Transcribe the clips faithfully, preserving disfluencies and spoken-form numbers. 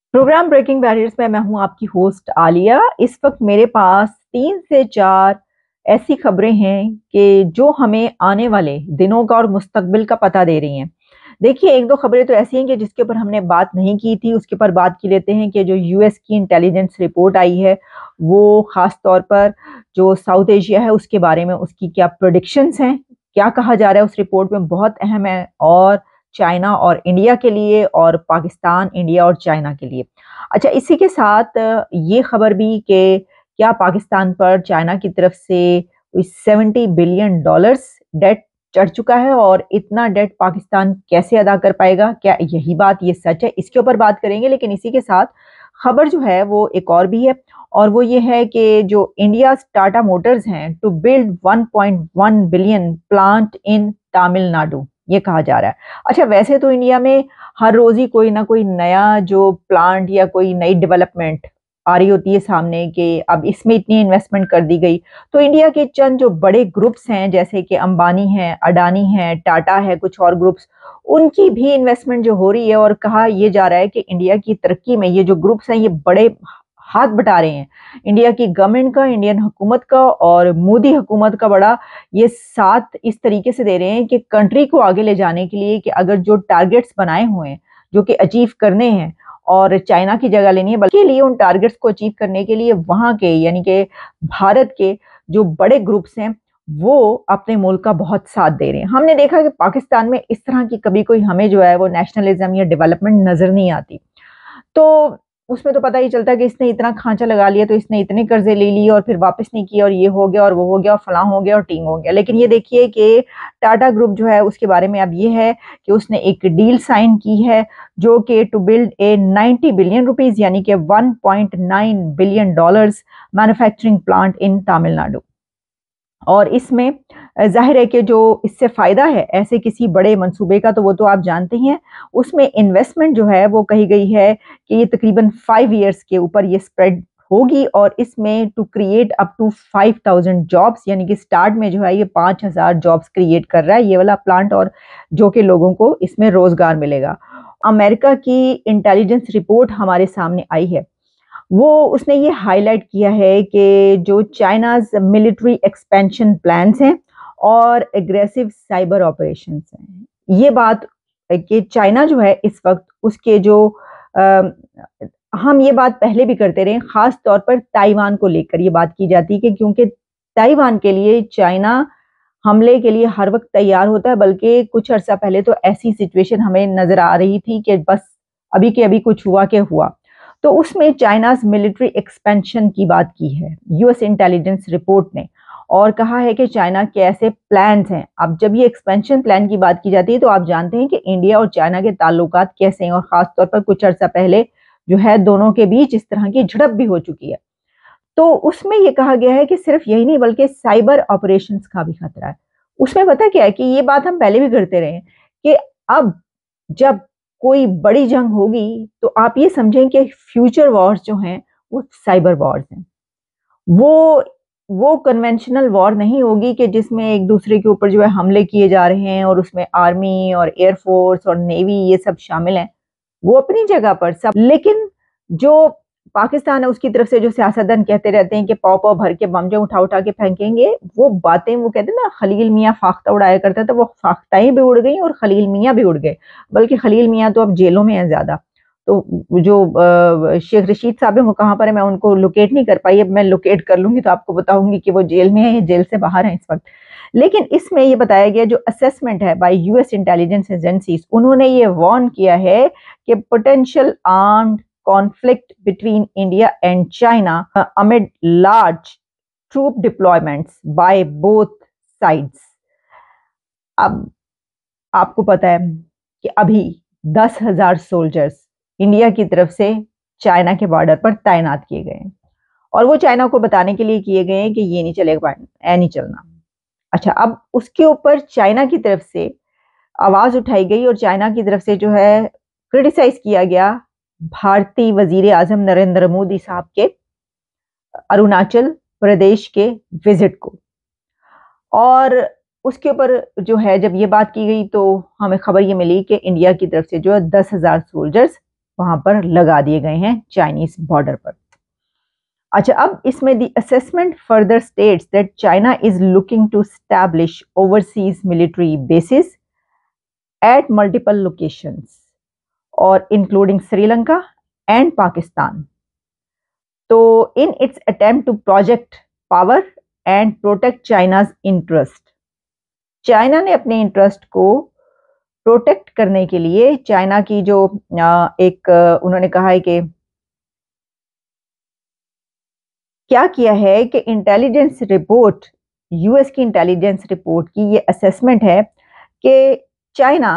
Programme breaking barriers में मैं हूं आपकी होस्ट आलिया। इस वक्त मेरे पास तीन से चार ऐसी खबरें हैं कि जो हमें आने वाले दिनों का और मुस्तकबिल का पता दे रही हैं। देखिए, एक दो खबरें तो ऐसी हैं कि जिसके ऊपर हमने बात नहीं की थी, उसके ऊपर बात की लेते हैं कि जो यूएस की इंटेलिजेंस रिपोर्ट आई है, वो खास तौर पर जो साउथ एशिया है उसके बारे में उसकी क्या प्रोडिक्शंस हैं, क्या कहा जा रहा है उस रिपोर्ट में, बहुत अहम है। और चाइना और इंडिया के लिए, और पाकिस्तान, इंडिया और चाइना के लिए। अच्छा, इसी के साथ अ, ये खबर भी कि क्या पाकिस्तान पर चाइना की तरफ से सेवेंटी बिलियन डॉलर्स डेट चढ़ चुका है, और इतना डेट पाकिस्तान कैसे अदा कर पाएगा, क्या यही बात, ये सच है? इसके ऊपर बात करेंगे। लेकिन इसी के साथ खबर जो है वो एक और भी है, और वो ये है कि जो इंडिया टाटा मोटर्स हैं to build one point one billion plant in Tamil Nadu, ये कहा जा रहा है। अच्छा, वैसे तो इंडिया में हर रोज ही कोई ना कोई नया जो प्लांट या कोई नई डेवलपमेंट आ रही होती है सामने, कि अब इसमें इतनी इन्वेस्टमेंट कर दी गई। तो इंडिया के चंद जो बड़े ग्रुप्स हैं, जैसे कि अंबानी है, अडानी है, टाटा है, कुछ और ग्रुप्स, उनकी भी इन्वेस्टमेंट जो हो रही है, और कहा यह जा रहा है कि इंडिया की तरक्की में ये जो ग्रुप्स हैं ये बड़े हाथ बटा रहे हैं। इंडिया की गवर्नमेंट का, इंडियन हुकूमत का और मोदी हुकूमत का बड़ा ये साथ इस तरीके से दे रहे हैं कि कंट्री को आगे ले जाने के लिए, कि अगर जो टारगेट्स बनाए हुए हैं जो कि अचीव करने हैं और चाइना की जगह लेनी है, बल्कि लिए उन टारगेट्स को अचीव करने के लिए वहां के, यानी कि भारत के जो बड़े ग्रुप्स हैं वो अपने मुल्क का बहुत साथ दे रहे हैं। हमने देखा कि पाकिस्तान में इस तरह की कभी कोई हमें जो है वो नेशनलिज्म या डेवलपमेंट नजर नहीं आती। तो उसमें तो पता ही चलता है कि इसने इतना खांचा लगा लिया, तो इसने इतने कर्जे ले लिए और फिर वापस नहीं किए, और ये हो गया और वो हो गया और फलां हो गया और टींग हो गया। लेकिन ये देखिए कि टाटा ग्रुप जो है उसके बारे में अब ये है कि उसने एक डील साइन की है, जो कि to build a ninety billion rupees, यानी कि one point nine billion dollars manufacturing plant in Tamil Nadu. और इसमें जाहिर है कि जो इससे फायदा है ऐसे किसी बड़े मंसूबे का, तो वो तो आप जानते ही हैं। उसमें इन्वेस्टमेंट जो है वो कही गई है कि ये तकरीबन फाइव इयर्स के ऊपर ये स्प्रेड होगी, और इसमें to create up to five thousand jobs, यानी कि स्टार्ट में जो है ये पांच हजार जॉब्स क्रिएट कर रहा है ये वाला प्लांट, और जो कि लोगों को इसमें रोजगार मिलेगा। अमेरिका की इंटेलिजेंस रिपोर्ट हमारे सामने आई है, वो उसने ये हाईलाइट किया है कि जो चाइनाज मिलिट्री एक्सपेंशन प्लान्स हैं और एग्रेसिव साइबर ऑपरेशंस हैं, ये बात कि चाइना जो है इस वक्त उसके जो आ, हम ये बात पहले भी करते रहे, खास तौर पर ताइवान को लेकर ये बात की जाती है कि क्योंकि ताइवान के लिए चाइना हमले के लिए हर वक्त तैयार होता है, बल्कि कुछ अर्सा पहले तो ऐसी सिचुएशन हमें नजर आ रही थी कि बस अभी के अभी कुछ हुआ के हुआ। तो उसमें चाइनाज मिलिट्री एक्सपेंशन की बात की है यूएस इंटेलिजेंस रिपोर्ट ने, और कहा है कि चाइना के ऐसे प्लान्स हैं। अब जब ये एक्सपेंशन प्लान की बात की जाती है तो आप जानते हैं कि इंडिया और चाइना के ताल्लुकात कैसे हैं, और खास तौर पर कुछ अर्सा पहले जो है दोनों के बीच इस तरह की झड़प भी हो चुकी है। तो उसमें यह कहा गया है कि सिर्फ यही नहीं बल्कि साइबर ऑपरेशंस का भी खतरा है। उसमें पता क्या है कि ये बात हम पहले भी करते रहे हैं कि अब जब कोई बड़ी जंग होगी तो आप ये समझें कि फ्यूचर वॉर्स जो हैं वो साइबर वॉर्स हैं। वो वो कन्वेंशनल वॉर नहीं होगी कि जिसमें एक दूसरे के ऊपर जो है हमले किए जा रहे हैं और उसमें आर्मी और एयरफोर्स और नेवी ये सब शामिल हैं। वो अपनी जगह पर सब, लेकिन जो पाकिस्तान है उसकी तरफ से जो सियासतदान कहते रहते हैं कि पाव पाव भर के बम जो उठा उठा के फेंकेंगे, वो बातें, वो कहते हैं ना खलील मियाँ फाख्ता उड़ाया करता था, वो फाख्ताएं भी उड़ गई और खलील मियाँ भी उड़ गए। बल्कि खलील मियाँ तो अब जेलों में है ज्यादा। तो जो अ, शेख रशीद साहब है वो कहाँ पर है, मैं उनको लोकेट नहीं कर पाई। अब मैं लोकेट कर लूंगी तो आपको बताऊंगी कि वो जेल में है या जेल से बाहर है इस वक्त। लेकिन इसमें ये बताया गया जो असेसमेंट है बाय यूएस इंटेलिजेंस एजेंसीज, उन्होंने ये वार्न किया है कि potential armed conflict between India and China amid large troop deployments by both sides. अब आपको पता है कि अभी दस हजार सोल्जर्स इंडिया की तरफ से चाइना के बॉर्डर पर तैनात किए गए हैं, और वो चाइना को बताने के लिए किए गए हैं कि ये नहीं चलेगा, ऐ नहीं चलना। अच्छा, अब उसके ऊपर चाइना की तरफ से आवाज उठाई गई और चाइना की तरफ से जो है क्रिटिसाइज किया गया भारतीय वजीर आजम नरेंद्र मोदी साहब के अरुणाचल प्रदेश के विजिट को। और उसके ऊपर जो है जब ये बात की गई तो हमें खबर ये मिली कि इंडिया की तरफ से जो है दस हजार सोल्जर्स वहां पर लगा दिए गए हैं चाइनीज बॉर्डर पर। अच्छा, अब इसमें the assessment further states that China is looking to establish overseas military basis at multiple locations और इंक्लूडिंग श्रीलंका एंड पाकिस्तान। तो in its attempt to project power and protect China's interest, China ने अपने interest को protect करने के लिए China की जो एक उन्होंने कहा है कि क्या किया है कि इंटेलिजेंस रिपोर्ट, यूएस की इंटेलिजेंस रिपोर्ट की ये असेसमेंट है कि चाइना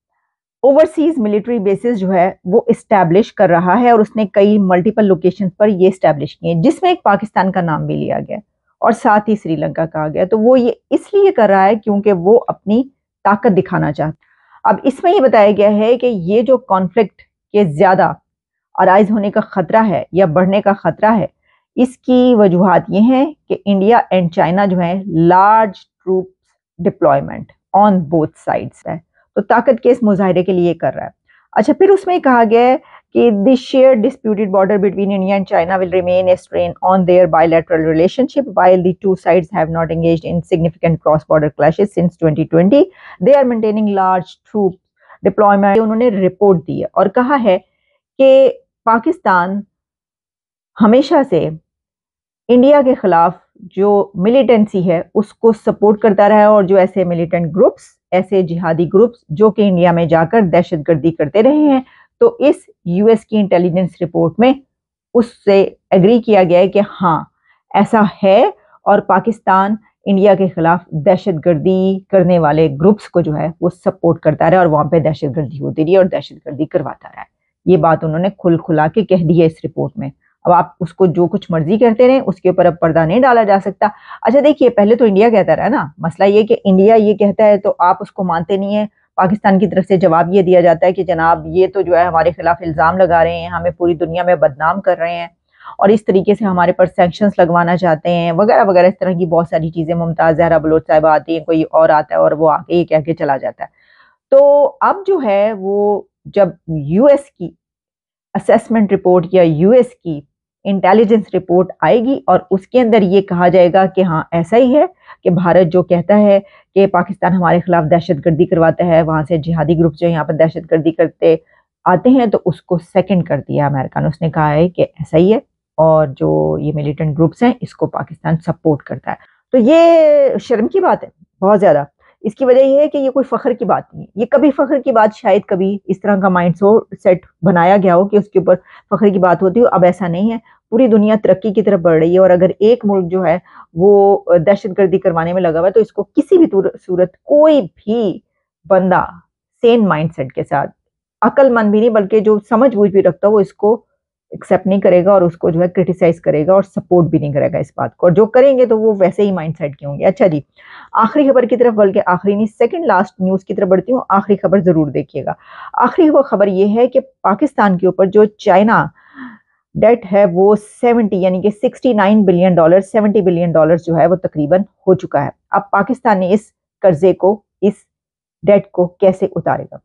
ओवरसीज मिलिट्री बेसिस जो है वो इस्टेब्लिश कर रहा है और उसने कई मल्टीपल लोकेशन पर ये इस्टेब्लिश किए, जिसमें एक पाकिस्तान का नाम भी लिया गया और साथ ही श्रीलंका कहा गया। तो वो ये इसलिए कर रहा है क्योंकि वो अपनी ताकत दिखाना चाहता। अब इसमें ये बताया गया है कि ये जो कॉन्फ्लिक्ट के ज्यादा अराइज होने का खतरा है या बढ़ने का खतरा है, इसकी वजूहात ये हैं कि इंडिया एंड चाइना जो है large troop deployment on both sides है, तो ताकत के इस मुजाहरे के लिए कर रहा है। अच्छा, फिर उसमें कहा गया है कि this share disputed border between India and China will remain a strain on their bilateral relationship while the two sides have not engaged in significant cross border clashes since twenty twenty, they are maintaining large troop deployment. उन्होंने report दी है और कहा है कि पाकिस्तान हमेशा से India के खिलाफ जो मिलिटेंसी है उसको सपोर्ट करता रहा है और जो ऐसे मिलिटेंट ग्रुप्स, ऐसे जिहादी ग्रुप्स जो कि इंडिया में जाकर दहशतगर्दी करते रहे हैं, तो इस यूएस की इंटेलिजेंस रिपोर्ट में उससे एग्री किया गया है कि हाँ ऐसा है और पाकिस्तान इंडिया के खिलाफ दहशतगर्दी करने वाले ग्रुप्स को जो है वो सपोर्ट करता रहा और वहां पे दहशतगर्दी होती रही और दहशतगर्दी करवाता रहा है। ये बात उन्होंने खुल खुला के कह दी है इस रिपोर्ट में। अब आप उसको जो कुछ मर्जी करते रहे, उसके ऊपर अब पर्दा नहीं डाला जा सकता। अच्छा देखिए, पहले तो इंडिया कहता रहा ना, मसला ये कि इंडिया ये कहता है तो आप उसको मानते नहीं है। पाकिस्तान की तरफ से जवाब ये दिया जाता है कि जनाब ये तो जो है हमारे खिलाफ इल्जाम लगा रहे हैं, हमें पूरी दुनिया में बदनाम कर रहे हैं और इस तरीके से हमारे पर सैंक्शंस लगवाना चाहते हैं वगैरह वगैरह, इस तरह की बहुत सारी चीजें। मुमताज जहरा बलोच साहिबा आती है, कोई और आता है और वो आके ये कह के चला जाता है। तो अब जो है वो जब यूएस की असेसमेंट रिपोर्ट या यूएस की इंटेलिजेंस रिपोर्ट आएगी और उसके अंदर ये कहा जाएगा कि हाँ ऐसा ही है कि भारत जो कहता है कि पाकिस्तान हमारे खिलाफ दहशतगर्दी करवाता है, वहां से जिहादी ग्रुप जो यहाँ पर दहशतगर्दी करते आते हैं, तो उसको सेकंड कर दिया अमेरिका ने। उसने कहा है कि ऐसा ही है और जो ये मिलिटेंट ग्रुप्स हैं इसको पाकिस्तान सपोर्ट करता है। तो ये शर्म की बात है बहुत ज्यादा। इसकी वजह यह है कि ये कोई फख्र की बात नहीं है। ये कभी फख्र की बात, शायद कभी इस तरह का माइंड सेट बनाया गया हो कि उसके ऊपर फख्र की बात होती हो। अब ऐसा नहीं है, पूरी दुनिया तरक्की की तरफ बढ़ रही है और अगर एक मुल्क जो है वो दहशतगर्दी करवाने में लगा हुआ है तो इसको किसी भी सूरत कोई भी बंदा सेन माइंडसेट के साथ, अक्लमंद भी नहीं बल्कि जो समझ बूझ भी रखता हो, वो इसको एक्सेप्ट नहीं करेगा और उसको जो है क्रिटिसाइज करेगा और सपोर्ट भी नहीं करेगा इस बात को। और जो करेंगे तो वो वैसे ही माइंडसेट के होंगे। अच्छा जी, आखिरी खबर की तरफ, बल्कि आखिरी नहीं सेकंड लास्ट न्यूज की तरफ बढ़ती हूँ। आखिरी खबर जरूर देखिएगा। आखिरी वो खबर ये है कि पाकिस्तान के ऊपर जो चाइना डेट है वो सेवेंटी यानी कि sixty nine billion dollar seventy billion dollar जो है वो तकरीबन हो चुका है। अब पाकिस्तान ने इस कर्जे को, इस डेट को कैसे उतारेगा?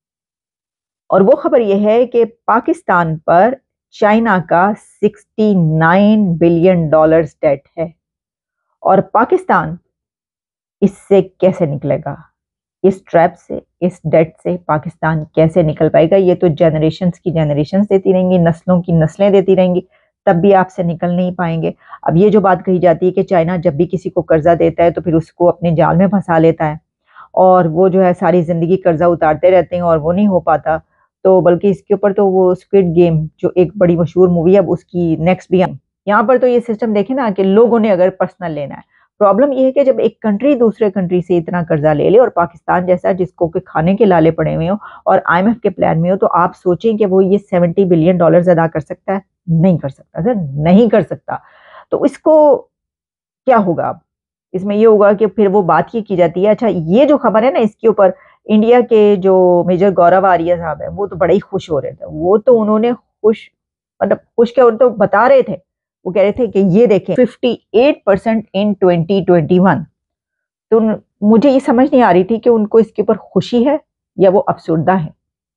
और वो खबर यह है कि पाकिस्तान पर चाइना का sixty nine billion dollars debt है और पाकिस्तान इससे कैसे निकलेगा? इस ट्रैप से, इस डेट से पाकिस्तान कैसे निकल पाएगा? ये तो जनरेशंस की जनरेशंस देती रहेंगी, नस्लों की नस्लें देती रहेंगी, तब भी आपसे निकल नहीं पाएंगे। अब ये जो बात कही जाती है कि चाइना जब भी किसी को कर्जा देता है तो फिर उसको अपने जाल में फंसा लेता है और वो जो है सारी जिंदगी कर्जा उतारते रहते हैं और वो नहीं हो पाता। तो बल्कि इसके ऊपर तो वो स्क्विड गेम जो एक बड़ी मशहूर मूवी है, अब उसकी नेक्स्ट भी है। यहाँ पर तो ये सिस्टम देखे ना कि लोगों ने अगर पर्सनल लेना है, प्रॉब्लम यह है कि जब एक कंट्री दूसरे कंट्री से इतना कर्जा ले ले और पाकिस्तान जैसा जिसको के खाने के लाले पड़े हुए हो और आईएमएफ के प्लान में हो, तो आप सोचें कि वो ये सेवेंटी बिलियन डॉलर्स अदा कर सकता है? नहीं कर सकता सर, नहीं कर सकता। तो इसको क्या होगा? अब इसमें ये होगा कि फिर वो बात ये की जाती है। अच्छा, ये जो खबर है ना, इसके ऊपर इंडिया के जो मेजर गौरव आर्या साहब है वो तो बड़े ही खुश हो रहे थे। वो तो उन्होंने खुश मतलब खुश क्या, तो बता रहे थे, वो कह रहे थे कि ये देखें fifty eight percent in twenty twenty one. तो मुझे ये समझ नहीं आ रही थी कि उनको इसके ऊपर खुशी है या वो अफसुर्दा है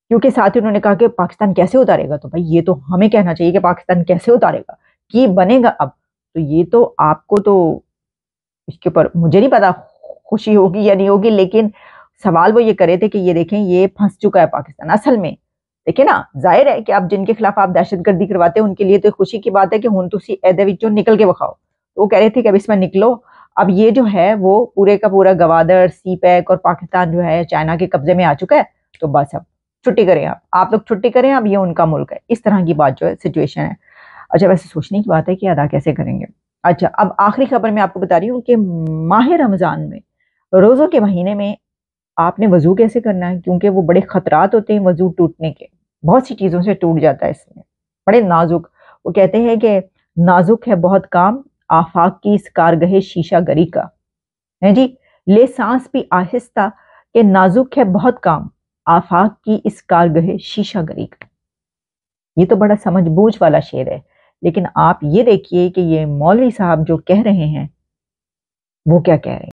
क्योंकि साथ ही उन्होंने कहा कि पाकिस्तान कैसे उतारेगा, तो भाई ये तो हमें कहना चाहिए कि पाकिस्तान कैसे उतारेगा, कि बनेगा अब। तो ये तो आपको तो इसके ऊपर मुझे नहीं पता खुशी होगी या नहीं होगी, लेकिन सवाल वो ये करे थे कि ये देखें ये फंस चुका है पाकिस्तान असल में। देखिए ना, जाहिर है कि आप जिनके खिलाफ आप दहशतगर्दी करवाते हैं उनके लिए तो खुशी की बात है कि हुन तुसी एदे विचों निकल के विखाओ। तो वो कह रहे थे कि अब इसमें निकलो, अब ये जो है वो पूरे का पूरा गवादर, सी पैक और पाकिस्तान जो है चाइना के कब्जे में आ चुका है, तो बस अब छुट्टी करें, आप आप लोग छुट्टी करें, अब ये उनका मुल्क है। इस तरह की बात जो है सिचुएशन है। अच्छा, वैसे सोचने की बात है कि अदा कैसे करेंगे। अच्छा, अब आखिरी खबर मैं आपको बता रही हूँ कि माह रमजान में, रोजों के महीने में आपने वजू कैसे करना है, क्योंकि वो बड़े खतरात होते हैं वजू टूटने के, बहुत सी चीजों से टूट जाता है इसमें, बड़े नाजुक। वो कहते हैं कि नाजुक है बहुत काम, आफाक की इस कारगहे शीशा गरी का, है जी। ले सांस भी आहिस्ता कि नाजुक है बहुत काम, आफाक की इस कारगहे शीशा गरी का। ये तो बड़ा समझबूझ वाला शेर है, लेकिन आप ये देखिए कि ये मौलवी साहब जो कह रहे हैं वो क्या कह रहे हैं।